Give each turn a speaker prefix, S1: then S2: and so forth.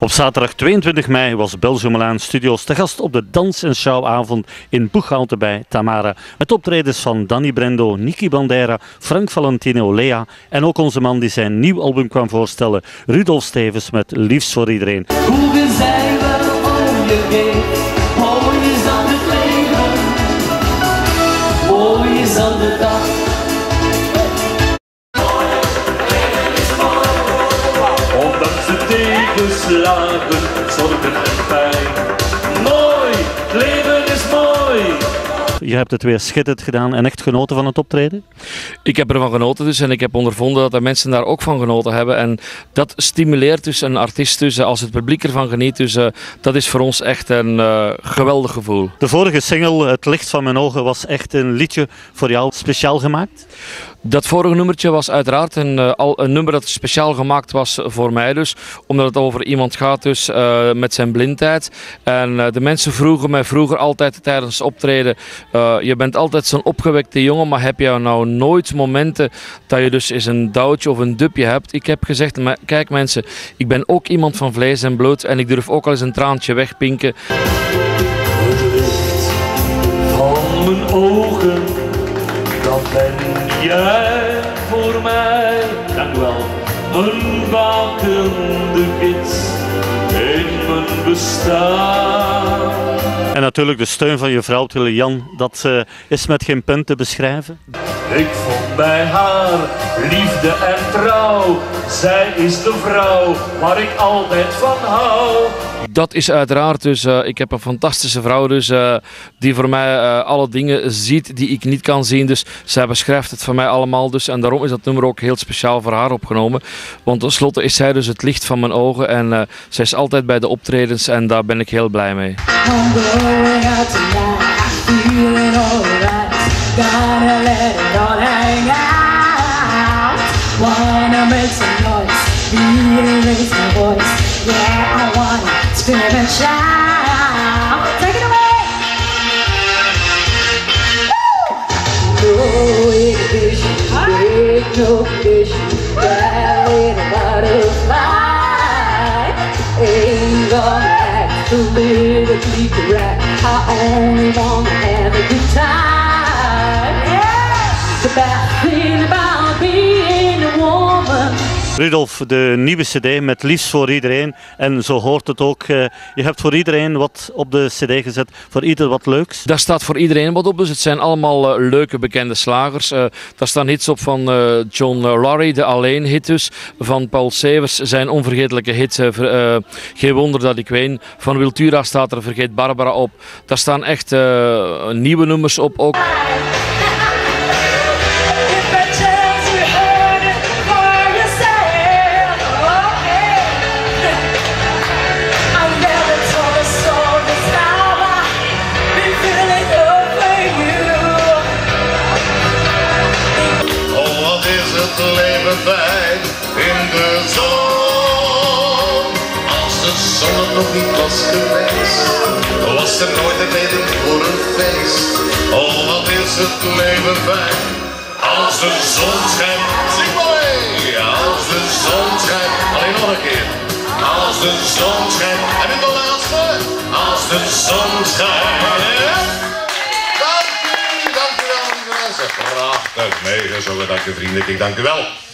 S1: Op zaterdag 22 mei was Belgium Milan Studios te gast op de dans- en showavond in Boeghouten bij Tamara. Met optredens van Danny Brendo, Niki Bandera, Frank Valentino, Lea en ook onze man die zijn nieuw album kwam voorstellen, Rudolf Stevens met Liefst voor iedereen.
S2: Hoe zijn we om je heen? Mooi is dan het leven, mooi is dan de dag. Ondanks de tegenslagen, zorgen en pijn. Mooi, het leven is mooi.
S1: Je hebt het weer schitterend gedaan en echt genoten van het optreden?
S3: Ik heb ervan genoten dus en ik heb ondervonden dat de mensen daar ook van genoten hebben. En dat stimuleert dus een artiest dus, als het publiek ervan geniet. Dus dat is voor ons echt een geweldig gevoel.
S1: De vorige single, Het licht van mijn ogen, was echt een liedje voor jou speciaal gemaakt?
S3: Dat vorige nummertje was uiteraard een nummer dat speciaal gemaakt was voor mij dus. Omdat het over iemand gaat dus met zijn blindheid. En de mensen vroegen mij vroeger altijd tijdens het optreden. Je bent altijd zo'n opgewekte jongen, maar heb je nou nooit momenten dat je dus eens een douwtje of een dupje hebt? Ik heb gezegd, kijk mensen, ik ben ook iemand van vlees en bloed en ik durf ook al eens een traantje wegpinken.
S2: Het licht van mijn ogen, dat ben jij voor mij. Dank u wel. Een wakende gids in mijn bestaan.
S1: En natuurlijk de steun van je vrouw, Tille Jan, dat is met geen punt te beschrijven.
S2: Ik vond bij haar liefde en trouw. Zij is de vrouw waar ik altijd van hou.
S3: Dat is uiteraard dus, ik heb een fantastische vrouw dus, die voor mij alle dingen ziet die ik niet kan zien. Dus zij beschrijft het voor mij allemaal dus en daarom is dat nummer ook heel speciaal voor haar opgenomen. Want tenslotte is zij dus het licht van mijn ogen en zij is altijd bij de optredens en daar ben ik heel blij mee.
S4: Yeah, I wanna spin and shout. Take it away. No inhibition, break no condition. That little butterfly ain't gonna act to live a deep rack. I only wanna have a good time. Yeah, the best thing about being a woman.
S1: Rudolf, de nieuwe cd met Liefst voor iedereen. En zo hoort het ook. Je hebt voor iedereen wat op de cd gezet. Voor ieder wat leuks.
S3: Daar staat voor iedereen wat op. Dus het zijn allemaal leuke bekende slagers. Daar staan hits op van John Larry, de Alleen hit dus. Van Paul Severs, zijn onvergetelijke hits. Geen wonder dat ik ween. Van Wiltura staat er Vergeet Barbara op. Daar staan echt nieuwe nummers op ook.
S5: Fijn in de zon. Als de zon nog niet was geweest, was er nooit een reden voor een feest. Oh, wat is het leven fijn als de zon schijnt. Zing maar mee! Als de zon schijnt. Alleen nog een keer. Als de zon schijnt. En nu de laatste. Als de zon schijnt. Dank u wel, lieve mensen. Prachtig meegezongen, dank u vriendelijk. Ik dank u wel.